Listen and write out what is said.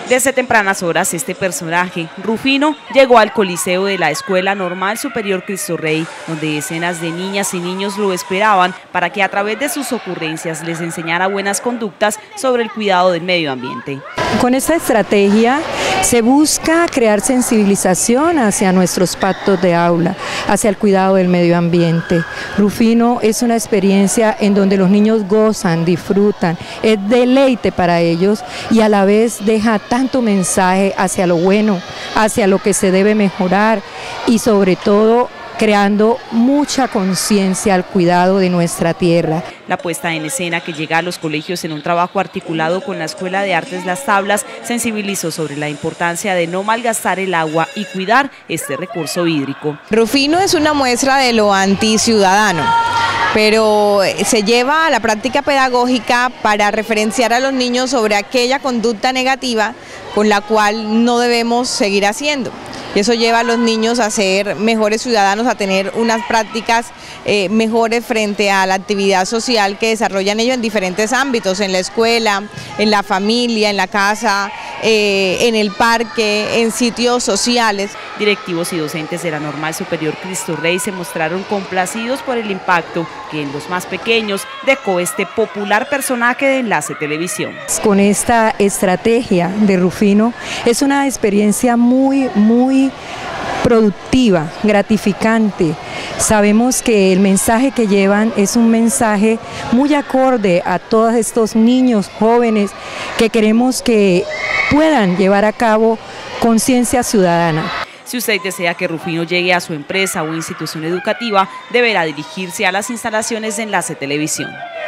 Desde tempranas horas, este personaje, Rufino, llegó al coliseo de la Escuela Normal Superior Cristo Rey, donde decenas de niñas y niños lo esperaban para que a través de sus ocurrencias les enseñara buenas conductas sobre el cuidado del medio ambiente. Con esta estrategia se busca crear sensibilización hacia nuestros pactos de aula, hacia el cuidado del medio ambiente. Rufino es una experiencia en donde los niños gozan, disfrutan, es deleite para ellos y a la vez deja tanto mensaje hacia lo bueno, hacia lo que se debe mejorar y sobre todo creando mucha conciencia al cuidado de nuestra tierra. La puesta en escena que llega a los colegios en un trabajo articulado con la Escuela de Artes Las Tablas sensibilizó sobre la importancia de no malgastar el agua y cuidar este recurso hídrico. Rufino es una muestra de lo anticiudadano, pero se lleva a la práctica pedagógica para referenciar a los niños sobre aquella conducta negativa con la cual no debemos seguir haciendo. Y eso lleva a los niños a ser mejores ciudadanos, a tener unas prácticas mejores frente a la actividad social que desarrollan ellos en diferentes ámbitos, en la escuela, en la familia, en la casa, en el parque, en sitios sociales. Directivos y docentes de la Normal Superior Cristo Rey se mostraron complacidos por el impacto que en los más pequeños dejó este popular personaje de Enlace Televisión. Con esta estrategia de Rufino es una experiencia muy productiva, gratificante. Sabemos que el mensaje que llevan es un mensaje muy acorde a todos estos niños jóvenes que queremos que puedan llevar a cabo conciencia ciudadana. Si usted desea que Rufino llegue a su empresa o institución educativa, deberá dirigirse a las instalaciones de Enlace Televisión.